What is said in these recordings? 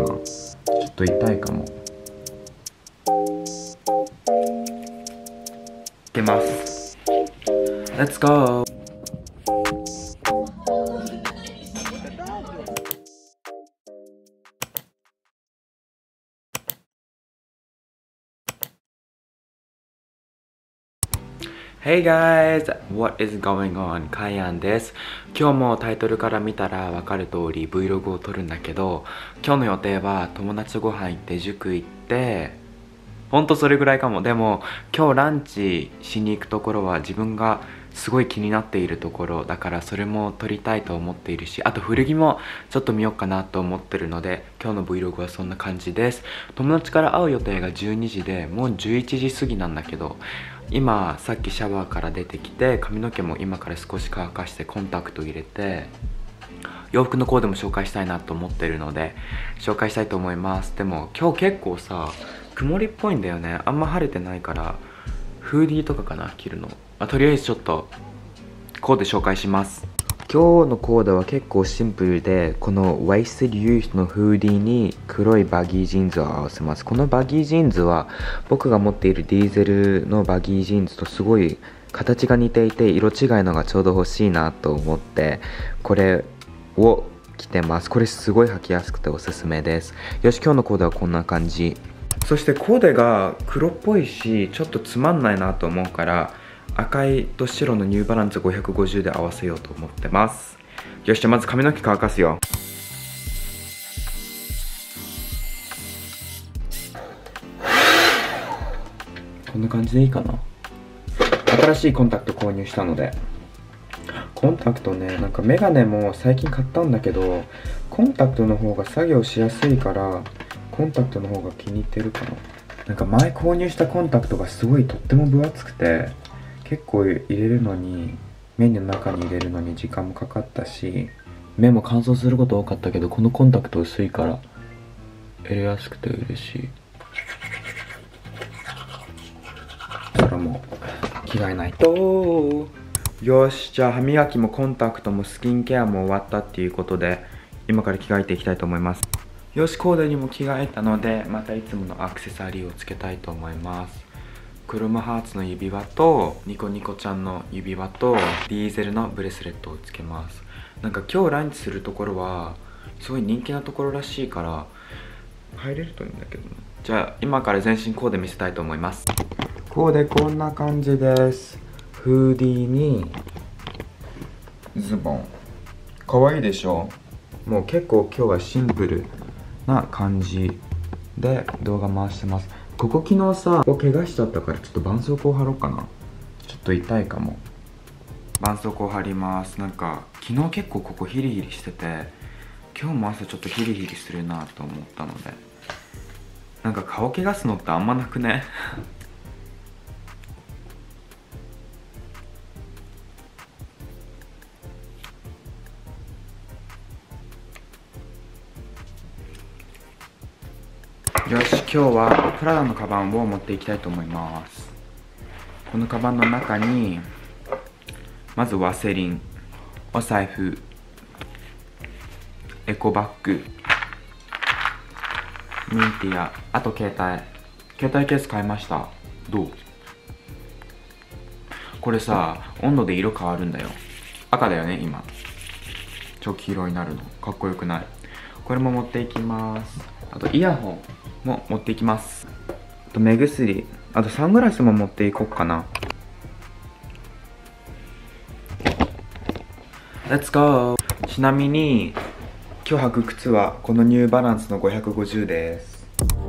ちょっと痛いかも。いけます。 Let's go。 Hey guys! What is going on? カイアンです。今日もタイトルから見たら分かる通り Vlog を撮るんだけど、今日の予定は友達とご飯行って塾行って、ほんとそれぐらいかも。でも今日ランチしに行くところは自分がすごい気になっているところだから、それも撮りたいと思っているし、あと古着もちょっと見ようかなと思ってるので、今日の Vlog はそんな感じです。友達から会う予定が12時で、もう11時過ぎなんだけど、今さっきシャワーから出てきて、髪の毛も今から少し乾かしてコンタクト入れて、洋服のコーデも紹介したいなと思ってるので紹介したいと思います。でも今日結構さ、曇りっぽいんだよね。あんま晴れてないからフーディーとかかな、着るの。とりあえずちょっとコーデ紹介します。今日のコーデは結構シンプルで、このワイステリュースのフーディーに黒いバギージーンズを合わせます。このバギージーンズは僕が持っているディーゼルのバギージーンズとすごい形が似ていて、色違いのがちょうど欲しいなと思ってこれを着てます。これすごい履きやすくておすすめです。よし、今日のコーデはこんな感じ。そしてコーデが黒っぽいしちょっとつまんないなと思うから、赤いと白のニューバランス550で合わせようと思ってます。よし、じゃあまず髪の毛乾かすよ。こんな感じでいいかな。新しいコンタクト購入したので、コンタクトね、なんかメガネも最近買ったんだけど、コンタクトの方が作業しやすいからコンタクトの方が気に入ってるかな。なんか前購入したコンタクトがすごいとっても分厚くて、結構入れるのに、目の中に入れるのに時間もかかったし、目も乾燥すること多かったけど、このコンタクト薄いから入れやすくて嬉しい。そしたらもう着替えないと。よし、じゃあ歯磨きもコンタクトもスキンケアも終わったっていうことで、今から着替えていきたいと思います。よし、コーデにも着替えたので、またいつものアクセサリーをつけたいと思います。クロムハーツの指輪とニコニコちゃんの指輪とディーゼルのブレスレットをつけます。なんか今日ランチするところはすごい人気なところらしいから入れるといいんだけどね。じゃあ今から全身コーデ見せたいと思います。コーデこんな感じです。フーディーにズボン、かわいいでしょ。もう結構今日はシンプルな感じで動画回してます。ここ昨日さ、ここ怪我しちゃったからちょっと絆創膏貼ろうかな。ちょっと痛いかも。絆創膏貼ります。なんか昨日結構ここヒリヒリしてて、今日も朝ちょっとヒリヒリするなと思ったので、なんか顔怪我すのってあんまなくねよし、今日はプラダのカバンを持っていきたいと思います。このカバンの中にまずワセリン、お財布、エコバッグ、ミンティア、あと携帯ケース買いました。どう？これさ、温度で色変わるんだよ。赤だよね今。超黄色になるのかっこよくない？これも持っていきます。あとイヤホンも持っていきます。あと目薬、あとサングラスも持っていこうかな。 Let's go。 ちなみに今日履く靴はこのニューバランスの550です。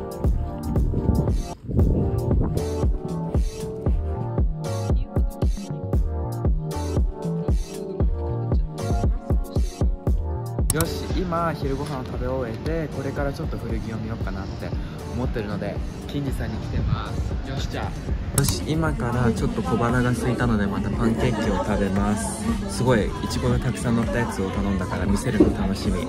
よし、今昼ご飯を食べ終えて、これからちょっと古着を見ようかなって思ってるので、金次さんに来てます。よし、じゃあよし、今からちょっと小腹が空いたのでまたパンケーキを食べます。すごいいちごがたくさん乗ったやつを頼んだから見せるの楽しみ。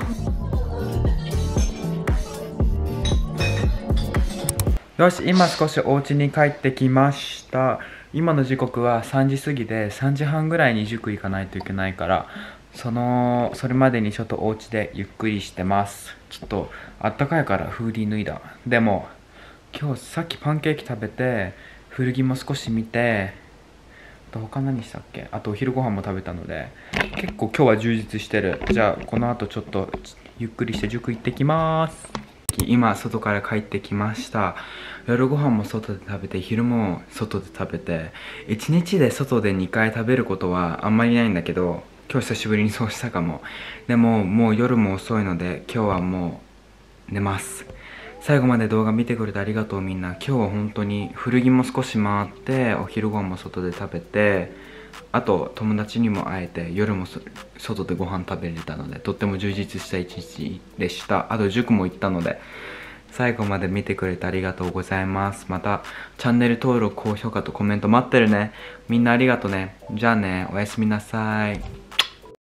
よし、今少しお家に帰ってきました。今の時刻は3時過ぎで、3時半ぐらいに塾行かないといけないから、 それまでにちょっとお家でゆっくりしてます。ちょっとあったかいからフーディー脱いだ。でも今日さっきパンケーキ食べて、古着も少し見て、あと他何したっけ、あとお昼ご飯も食べたので、結構今日は充実してる。じゃあこの後ちょっとゆっくりして塾行ってきます。今外から帰ってきました。夜ご飯も外で食べて、昼も外で食べて、1日で外で2回食べることはあんまりないんだけど、今日久しぶりにそうしたかも。でももう夜も遅いので今日はもう寝ます。最後まで動画見てくれてありがとうみんな。今日は本当に古着も少し回って、お昼ご飯も外で食べて、あと友達にも会えて、夜も外でご飯食べれたので、とっても充実した一日でした。あと塾も行ったので、最後まで見てくれてありがとうございます。またチャンネル登録、高評価とコメント待ってるね。みんなありがとね。じゃあね、おやすみなさい。